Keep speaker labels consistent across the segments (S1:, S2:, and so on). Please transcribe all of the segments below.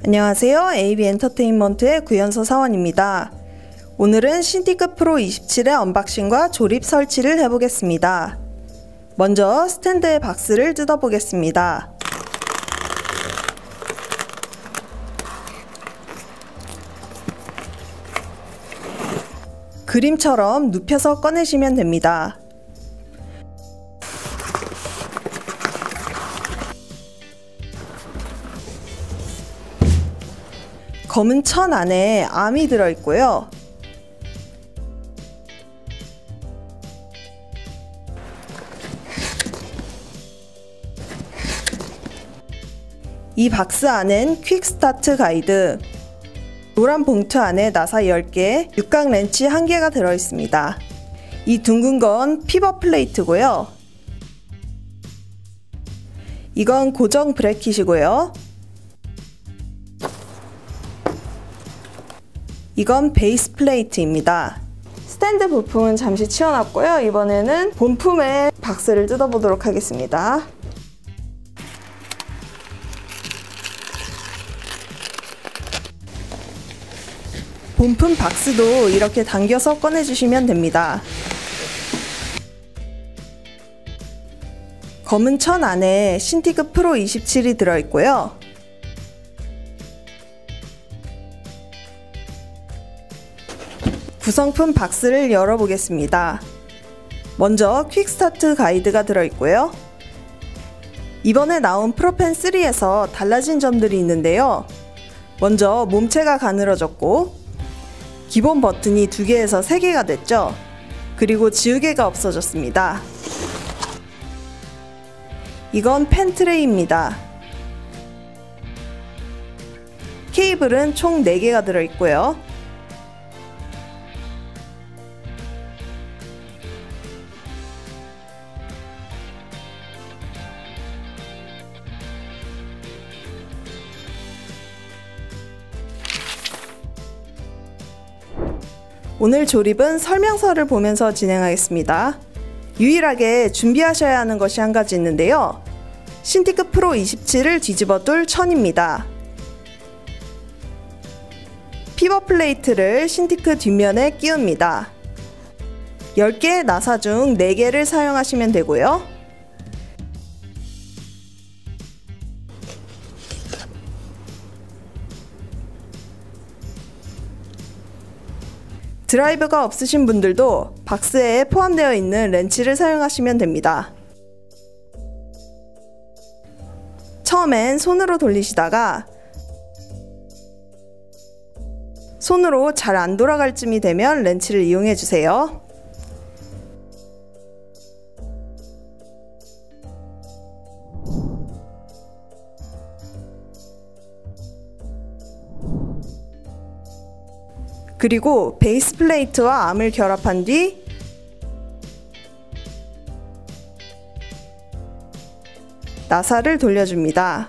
S1: 안녕하세요. AB엔터테인먼트의 구현서 사원입니다. 오늘은 신티크 프로 27의 언박싱과 조립 설치를 해보겠습니다. 먼저 스탠드의 박스를 뜯어보겠습니다. 그림처럼 눕혀서 꺼내시면 됩니다. 검은 천 안에 암이 들어있고요. 이 박스 안엔 퀵스타트 가이드, 노란 봉투 안에 나사 10개, 육각 렌치 1개가 들어있습니다. 이 둥근 건 피벗 플레이트고요. 이건 고정 브래킷이고요. 이건 베이스 플레이트입니다. 스탠드 부품은 잠시 치워놨고요. 이번에는 본품의 박스를 뜯어보도록 하겠습니다. 본품 박스도 이렇게 당겨서 꺼내주시면 됩니다. 검은 천 안에 신티크 프로 27이 들어있고요. 구성품 박스를 열어보겠습니다. 먼저 퀵스타트 가이드가 들어있고요. 이번에 나온 프로펜 3에서 달라진 점들이 있는데요. 먼저 몸체가 가늘어졌고 기본 버튼이 2개에서 3개가 됐죠. 그리고 지우개가 없어졌습니다. 이건 펜 트레이입니다. 케이블은 총 4개가 들어있고요. 오늘 조립은 설명서를 보면서 진행하겠습니다. 유일하게 준비하셔야 하는 것이 한 가지 있는데요. 신티크 프로 27을 뒤집어 둘 천입니다. 피벗 플레이트를 신티크 뒷면에 끼웁니다. 10개의 나사 중 4개를 사용하시면 되고요. 드라이브가 없으신 분들도 박스에 포함되어 있는 렌치를 사용하시면 됩니다. 처음엔 손으로 돌리시다가 손으로 잘 안 돌아갈 쯤이 되면 렌치를 이용해 주세요. 그리고 베이스 플레이트와 암을 결합한 뒤 나사를 돌려줍니다.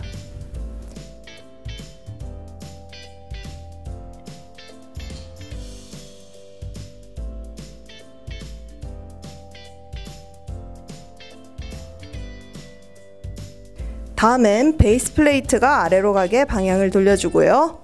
S1: 다음엔 베이스 플레이트가 아래로 가게 방향을 돌려주고요.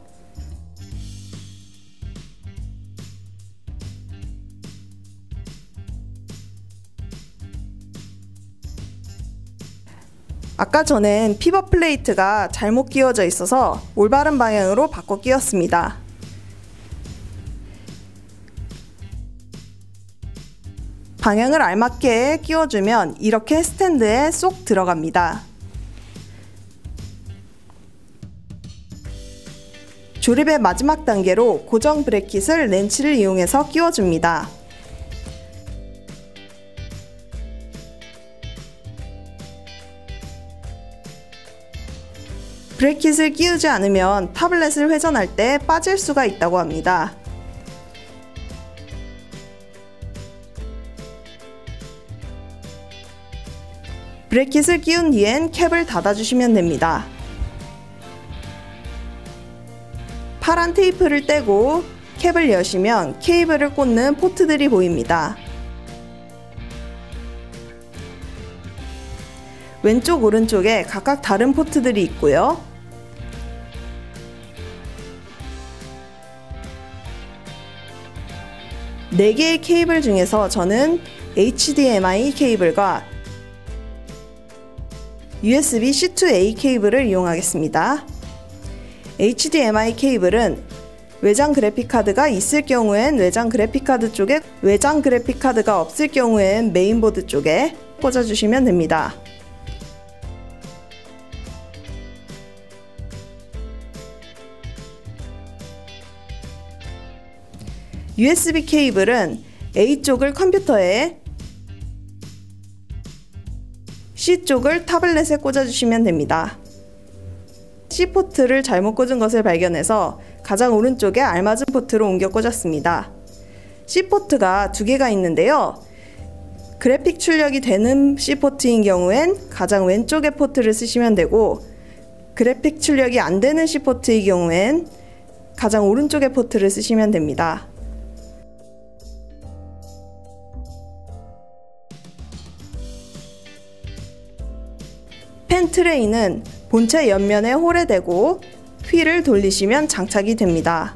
S1: 아까 전엔 피벗 플레이트가 잘못 끼워져 있어서 올바른 방향으로 바꿔 끼웠습니다. 방향을 알맞게 끼워주면 이렇게 스탠드에 쏙 들어갑니다. 조립의 마지막 단계로 고정 브래킷을 렌치를 이용해서 끼워줍니다. 브래킷을 끼우지 않으면 타블렛을 회전할 때 빠질 수가 있다고 합니다. 브래킷을 끼운 뒤엔 캡을 닫아주시면 됩니다. 파란 테이프를 떼고 캡을 여시면 케이블을 꽂는 포트들이 보입니다. 왼쪽 오른쪽에 각각 다른 포트들이 있고요. 4개의 케이블 중에서 저는 HDMI 케이블과 USB C2A 케이블을 이용하겠습니다. HDMI 케이블은 외장 그래픽카드가 있을 경우엔 외장 그래픽카드 쪽에, 외장 그래픽카드가 없을 경우엔 메인보드 쪽에 꽂아주시면 됩니다. USB 케이블은 A 쪽을 컴퓨터에, C 쪽을 타블렛에 꽂아주시면 됩니다. C포트를 잘못 꽂은 것을 발견해서 가장 오른쪽에 알맞은 포트로 옮겨 꽂았습니다. C포트가 2개가 있는데요. 그래픽 출력이 되는 C포트인 경우엔 가장 왼쪽의 포트를 쓰시면 되고, 그래픽 출력이 안 되는 C포트의 경우엔 가장 오른쪽의 포트를 쓰시면 됩니다. 펜 트레이는 본체 옆면에 홀에 대고 휠을 돌리시면 장착이 됩니다.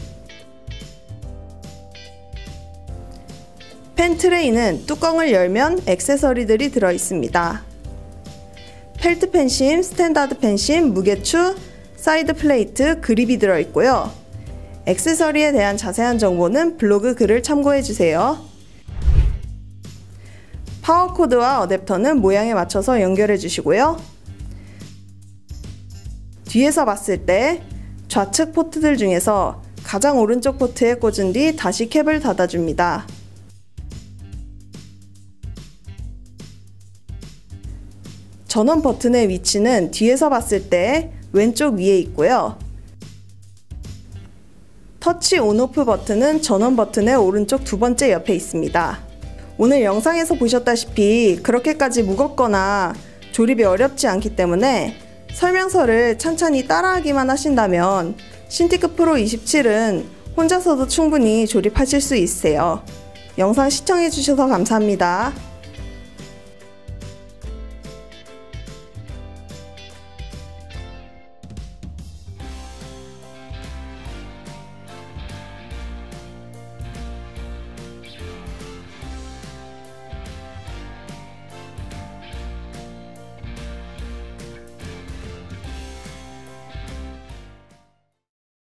S1: 펜 트레이는 뚜껑을 열면 액세서리들이 들어 있습니다. 펠트 펜심, 스탠다드 펜심, 무게추, 사이드 플레이트, 그립이 들어 있고요. 액세서리에 대한 자세한 정보는 블로그 글을 참고해 주세요. 파워 코드와 어댑터는 모양에 맞춰서 연결해 주시고요. 뒤에서 봤을 때 좌측 포트들 중에서 가장 오른쪽 포트에 꽂은 뒤 다시 캡을 닫아줍니다. 전원 버튼의 위치는 뒤에서 봤을 때 왼쪽 위에 있고요. 터치 온오프 버튼은 전원 버튼의 오른쪽 2번째 옆에 있습니다. 오늘 영상에서 보셨다시피 그렇게까지 무겁거나 조립이 어렵지 않기 때문에 설명서를 찬찬히 따라하기만 하신다면 신티크 프로 27은 혼자서도 충분히 조립하실 수 있으세요. 영상 시청해주셔서 감사합니다.